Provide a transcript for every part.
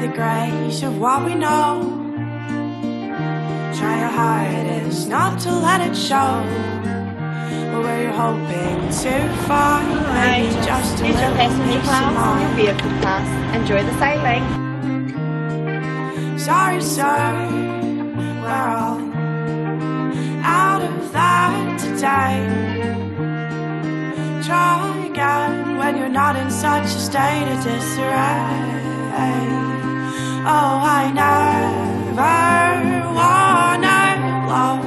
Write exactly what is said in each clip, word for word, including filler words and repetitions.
grace of what we know. Try your hardest not to let it show. But we're hoping to find maybe Right. just a Here's your little passenger piece class, more. your vehicle class. Enjoy the sailing. Sorry, sir, we're all out of that today. Try again when you're not in such a state of disarray. Oh, I never wanna love.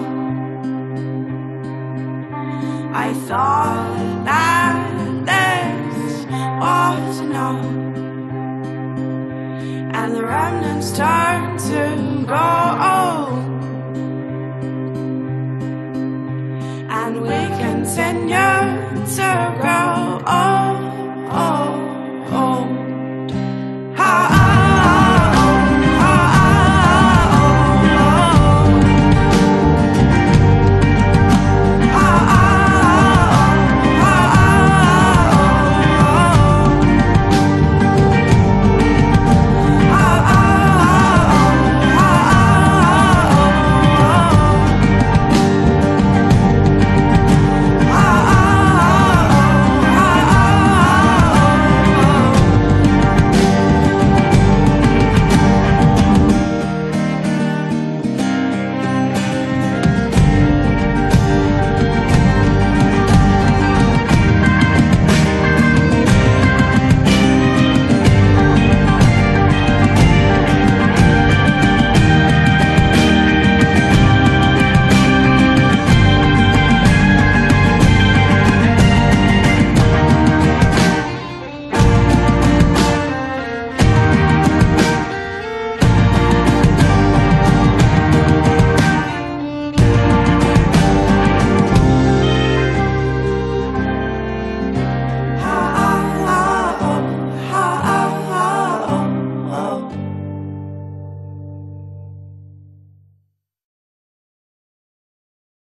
I thought that this was enough, and the remnants turn to gold, and we continue to grow old.